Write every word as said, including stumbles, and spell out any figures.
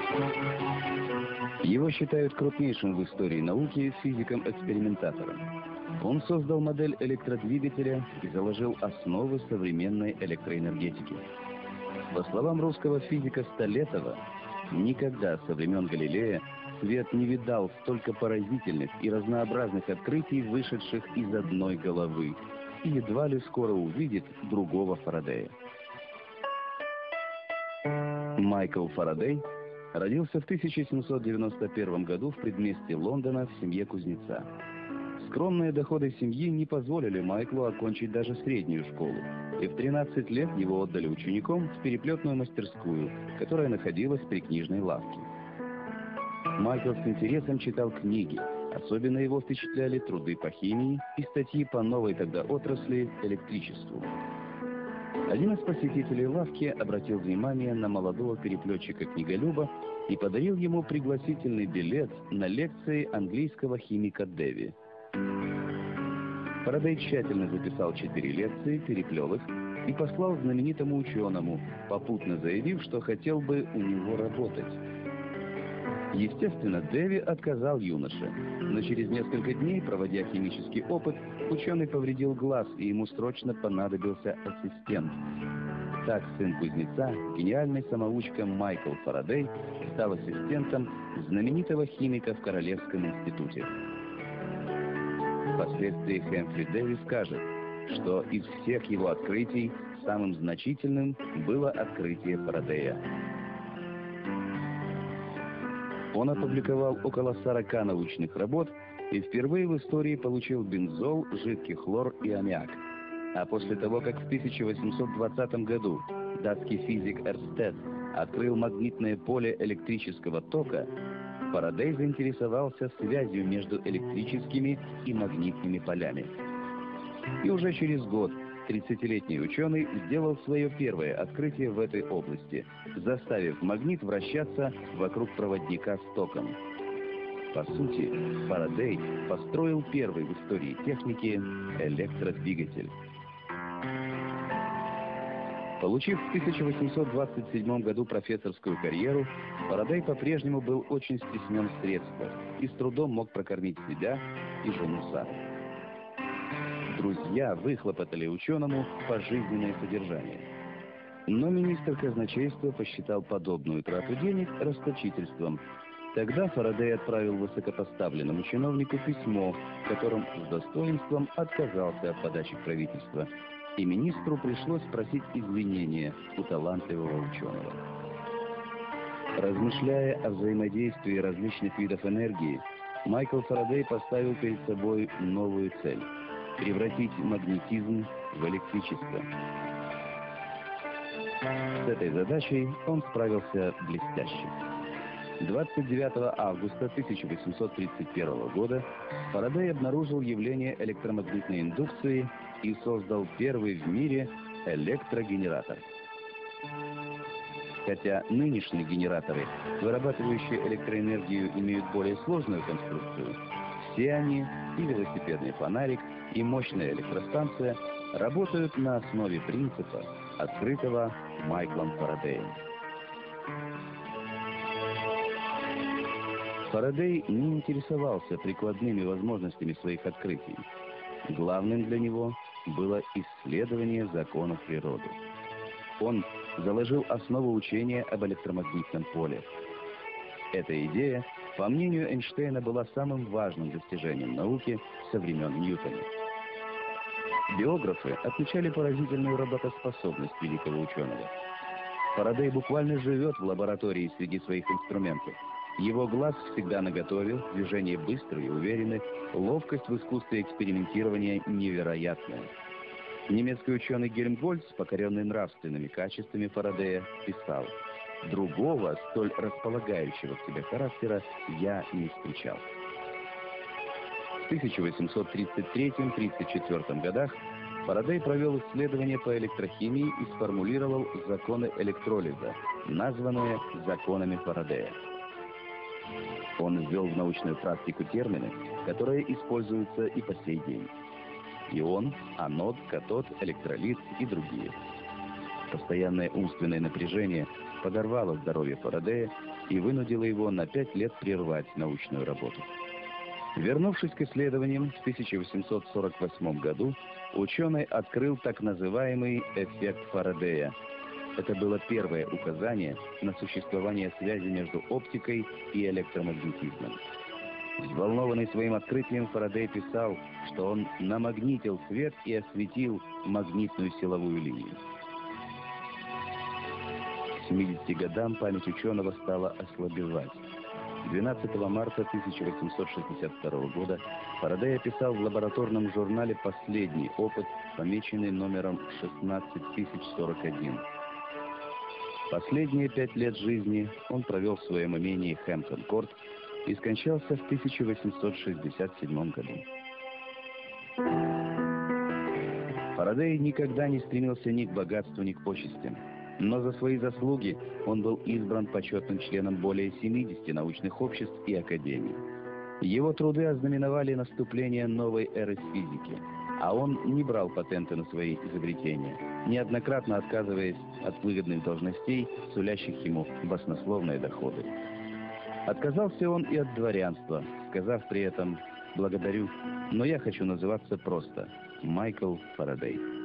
Его считают крупнейшим в истории науки физиком-экспериментатором. Он создал модель электродвигателя и заложил основы современной электроэнергетики. По словам русского физика Столетова, никогда со времен Галилея свет не видал столько поразительных и разнообразных открытий, вышедших из одной головы, и едва ли скоро увидит другого Фарадея. Майкл Фарадей родился в тысяча семьсот девяносто первом году в предместье Лондона в семье кузнеца. Скромные доходы семьи не позволили Майклу окончить даже среднюю школу, и в тринадцать лет его отдали учеником в переплетную мастерскую, которая находилась при книжной лавке. Майкл с интересом читал книги, особенно его впечатляли труды по химии и статьи по новой тогда отрасли электричеству. Один из посетителей лавки обратил внимание на молодого переплетчика-книголюба и подарил ему пригласительный билет на лекции английского химика Дэви. Фарадей тщательно записал четыре лекции, переплел их и послал знаменитому ученому, попутно заявив, что хотел бы у него работать. Естественно, Дэви отказал юноше, но через несколько дней, проводя химический опыт, ученый повредил глаз, и ему срочно понадобился ассистент. Так сын кузнеца, гениальный самоучка Майкл Фарадей, стал ассистентом знаменитого химика в Королевском институте. Впоследствии Хэмфри Дэви скажет, что из всех его открытий самым значительным было открытие Фарадея. Он опубликовал около сорока научных работ и впервые в истории получил бензол, жидкий хлор и аммиак. А после того, как в тысяча восемьсот двадцатом году датский физик Эрстед открыл магнитное поле электрического тока, Фарадей заинтересовался связью между электрическими и магнитными полями. И уже через год тридцатилетний ученый сделал свое первое открытие в этой области, заставив магнит вращаться вокруг проводника с током. По сути, Фарадей построил первый в истории техники электродвигатель. Получив в тысяча восемьсот двадцать седьмом году профессорскую карьеру, Фарадей по-прежнему был очень стеснен в средствах и с трудом мог прокормить себя и жену Сару. Друзья выхлопотали ученому пожизненное содержание. Но министр казначейства посчитал подобную трату денег расточительством. Тогда Фарадей отправил высокопоставленному чиновнику письмо, в котором с достоинством отказался от подачи к правительству, и министру пришлось просить извинения у талантливого ученого. Размышляя о взаимодействии различных видов энергии, Майкл Фарадей поставил перед собой новую цель – превратить магнетизм в электричество. С этой задачей он справился блестяще. двадцать девятого августа тысяча восемьсот тридцать первого года Фарадей обнаружил явление электромагнитной индукции и создал первый в мире электрогенератор. Хотя нынешние генераторы, вырабатывающие электроэнергию, имеют более сложную конструкцию, все они, и велосипедный фонарик, и мощная электростанция, работают на основе принципа, открытого Майклом Фарадеем. Фарадей не интересовался прикладными возможностями своих открытий. Главным для него было исследование законов природы. Он заложил основу учения об электромагнитном поле. Эта идея, по мнению Эйнштейна, была самым важным достижением науки со времен Ньютона. Биографы отмечали поразительную работоспособность великого ученого. Фарадей буквально живет в лаборатории среди своих инструментов. Его глаз всегда наготове, движения быстрые и уверенные, ловкость в искусстве экспериментирования невероятная. Немецкий ученый Гельмгольц, покоренный нравственными качествами Фарадея, писал: «Другого, столь располагающего к себе характера, я не встречал». В тысяча восемьсот тридцать третьем — тридцать четвёртом годах Фарадей провел исследования по электрохимии и сформулировал законы электролиза, названные законами Фарадея. Он ввел в научную практику термины, которые используются и по сей день: ион, анод, катод, электролит и другие. Постоянное умственное напряжение подорвало здоровье Фарадея и вынудило его на пять лет прервать научную работу. Вернувшись к исследованиям, в тысяча восемьсот сорок восьмом году ученый открыл так называемый эффект Фарадея. Это было первое указание на существование связи между оптикой и электромагнетизмом. Взволнованный своим открытием, Фарадей писал, что он намагнитил свет и осветил магнитную силовую линию. К семидесяти годам память ученого стала ослабевать. двенадцатого марта тысяча восемьсот шестьдесят второго года Фарадей описал в лабораторном журнале последний опыт, помеченный номером шестнадцать тысяч сорок один. Последние пять лет жизни он провел в своем имении Хэмптон-Корт и скончался в тысяча восемьсот шестьдесят седьмом году. Фарадей никогда не стремился ни к богатству, ни к почестям. Но за свои заслуги он был избран почетным членом более семидесяти научных обществ и академий. Его труды ознаменовали наступление новой эры физики, а он не брал патенты на свои изобретения, неоднократно отказываясь от выгодных должностей, сулящих ему баснословные доходы. Отказался он и от дворянства, сказав при этом: «Благодарю, но я хочу называться просто Майкл Фарадей».